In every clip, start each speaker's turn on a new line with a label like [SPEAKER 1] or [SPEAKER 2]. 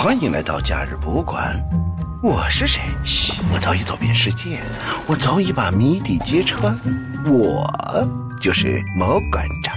[SPEAKER 1] 欢迎来到假日博物馆。我是谁？嘘，我早已走遍世界，我早已把谜底揭穿。我就是毛馆长。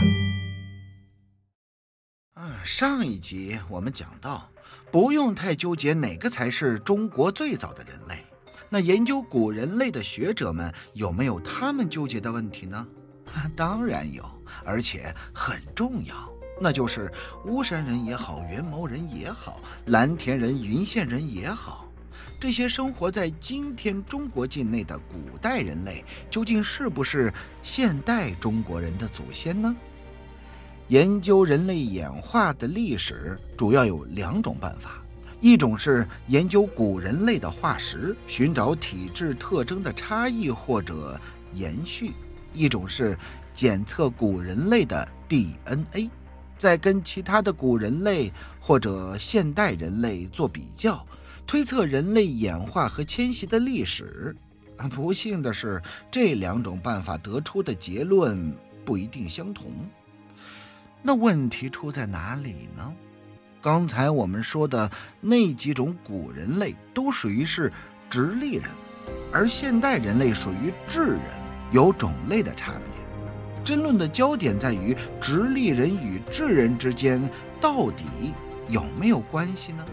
[SPEAKER 1] 上一集我们讲到，不用太纠结哪个才是中国最早的人类。那研究古人类的学者们有没有他们纠结的问题呢？当然有，而且很重要。那就是巫山人也好，元谋人也好，蓝田人、云县人也好，这些生活在今天中国境内的古代人类，究竟是不是现代中国人的祖先呢？研究人类演化的历史主要有两种办法，一种是研究古人类的化石，寻找体质特征的差异或者延续；一种是检测古人类的 DNA，再跟其他的古人类或者现代人类做比较，推测人类演化和迁徙的历史。不幸的是，这两种办法得出的结论不一定相同。那问题出在哪里呢？刚才我们说的那几种古人类都属于是直立人，而现代人类属于智人，有种类的差别。争论的焦点在于直立人与智人之间到底有没有关系呢？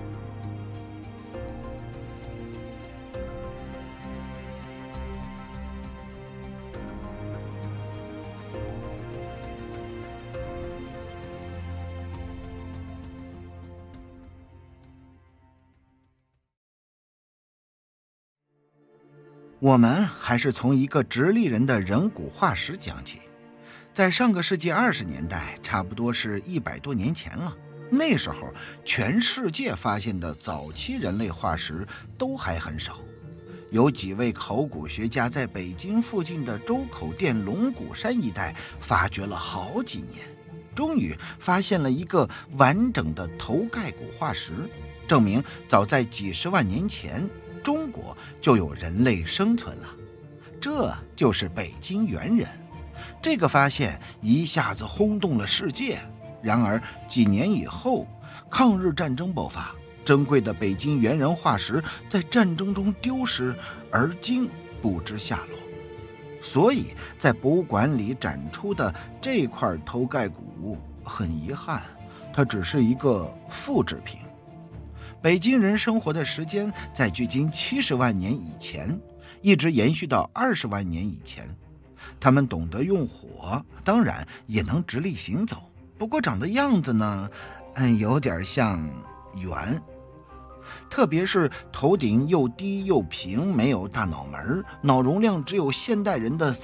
[SPEAKER 1] 我们还是从一个直立人的人骨化石讲起。在上个世纪20年代，差不多是100多年前了。那时候，全世界发现的早期人类化石都还很少。有几位考古学家在北京附近的周口店龙骨山一带发掘了好几年，终于发现了一个完整的头盖骨化石，证明早在几十万年前，中国就有人类生存了。这就是北京猿人。这个发现一下子轰动了世界。然而几年以后，抗日战争爆发，珍贵的北京猿人化石在战争中丢失，而今不知下落。所以在博物馆里展出的这块头盖骨，很遗憾，它只是一个复制品。北京人生活的时间在距今70万年以前，一直延续到20万年以前。他们懂得用火，当然也能直立行走，不过长的样子呢，有点像猿，特别是头顶又低又平，没有大脑门，脑容量只有现代人的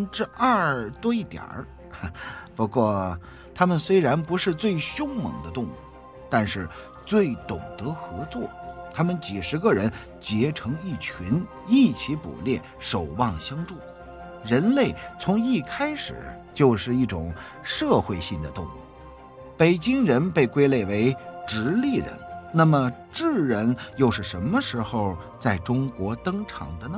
[SPEAKER 1] 2/3多一点儿。不过他们虽然不是最凶猛的动物，但是最懂得合作。他们几十个人结成一群，一起捕猎，守望相助。人类从一开始就是一种社会性的动物。北京人被归类为直立人，那么智人又是什么时候在中国登场的呢？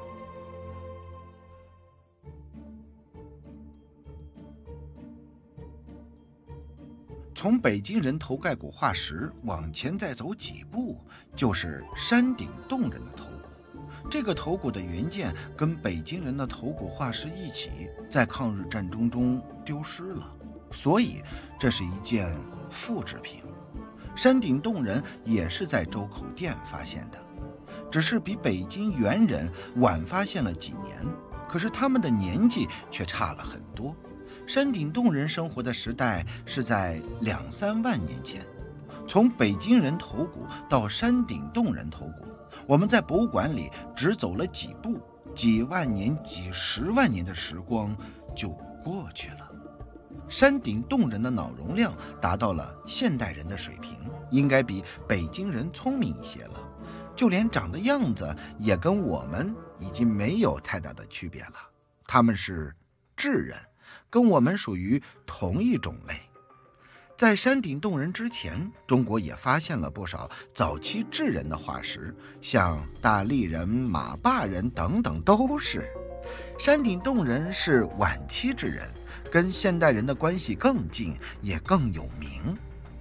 [SPEAKER 1] 从北京人头盖骨化石往前再走几步，就是山顶洞人的头骨。这个头骨的原件跟北京人的头骨化石一起，在抗日战争中丢失了，所以这是一件复制品。山顶洞人也是在周口店发现的，只是比北京猿人晚发现了几年，可是他们的年纪却差了很多。山顶洞人生活的时代是在2-3万年前。从北京人头骨到山顶洞人头骨，我们在博物馆里只走了几步，几万年、几十万年的时光就过去了。山顶洞人的脑容量达到了现代人的水平，应该比北京人聪明一些了，就连长的样子也跟我们已经没有太大的区别了。他们是智人，跟我们属于同一种类。在山顶洞人之前，中国也发现了不少早期智人的化石，像大力人、马坝人等等都是。山顶洞人是晚期智人，跟现代人的关系更近，也更有名。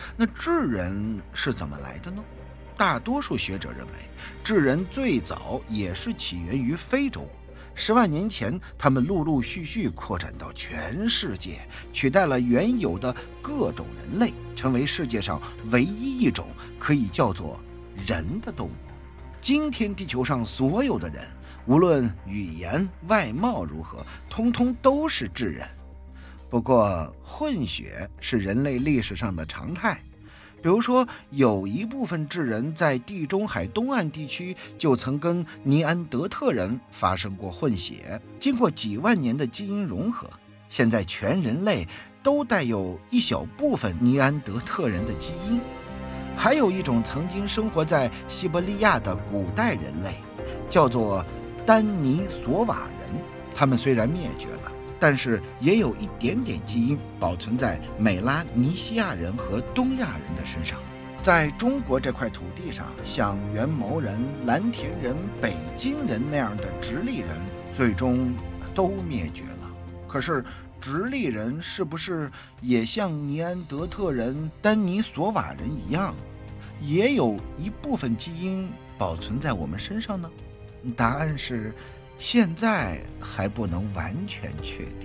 [SPEAKER 1] 那智人是怎么来的呢？大多数学者认为，智人最早也是起源于非洲。10万年前，他们陆陆续续扩展到全世界，取代了原有的各种人类，成为世界上唯一一种可以叫做人的动物。今天地球上所有的人，无论语言、外貌如何，通通都是智人。不过，混血是人类历史上的常态。比如说，有一部分智人在地中海东岸地区就曾跟尼安德特人发生过混血，经过几万年的基因融合，现在全人类都带有一小部分尼安德特人的基因。还有一种曾经生活在西伯利亚的古代人类，叫做丹尼索瓦人，他们虽然灭绝了，但是也有一点点基因保存在美拉尼西亚人和东亚人的身上。在中国这块土地上，像元谋人、蓝田人、北京人那样的直隶人最终都灭绝了。可是直隶人是不是也像尼安德特人、丹尼索瓦人一样，也有一部分基因保存在我们身上呢？答案是现在还不能完全确定。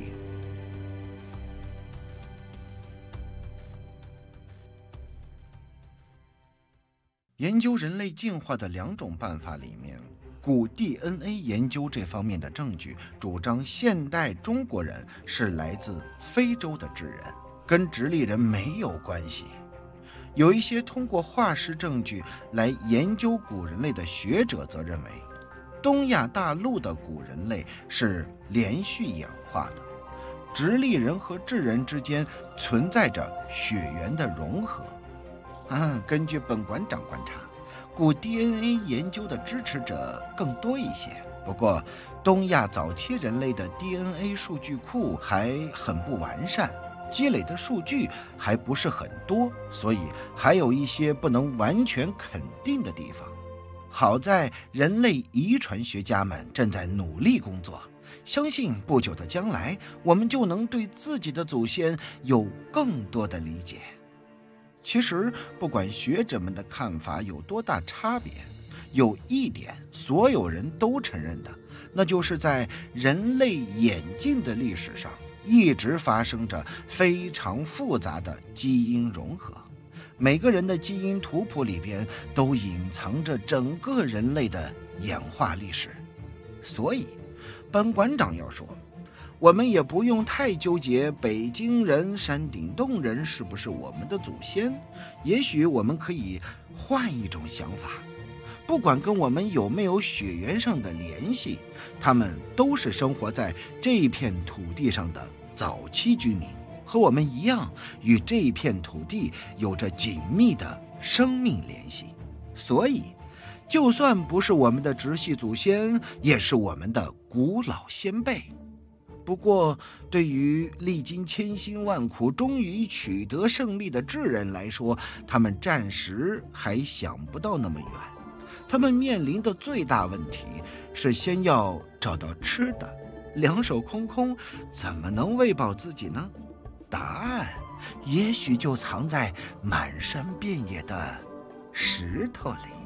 [SPEAKER 1] 研究人类进化的2种办法里面，古 DNA 研究这方面的证据主张现代中国人是来自非洲的智人，跟直立人没有关系。有一些通过化石证据来研究古人类的学者则认为，东亚大陆的古人类是连续演化的，直立人和智人之间存在着血缘的融合。根据本馆长观察，古 DNA 研究的支持者更多一些。不过，东亚早期人类的 DNA 数据库还很不完善，积累的数据还不是很多，所以还有一些不能完全肯定的地方。好在人类遗传学家们正在努力工作，相信不久的将来，我们就能对自己的祖先有更多的理解。其实，不管学者们的看法有多大差别，有一点所有人都承认的，那就是在人类演进的历史上，一直发生着非常复杂的基因融合。每个人的基因图谱里边都隐藏着整个人类的演化历史。所以，本馆长要说，我们也不用太纠结北京人、山顶洞人是不是我们的祖先，也许我们可以换一种想法。不管跟我们有没有血缘上的联系，他们都是生活在这片土地上的早期居民，和我们一样，与这片土地有着紧密的生命联系。所以，就算不是我们的直系祖先，也是我们的古老先辈。不过，对于历经千辛万苦终于取得胜利的智人来说，他们暂时还想不到那么远。他们面临的最大问题是先要找到吃的，两手空空怎么能喂饱自己呢？答案也许就藏在满山遍野的石头里。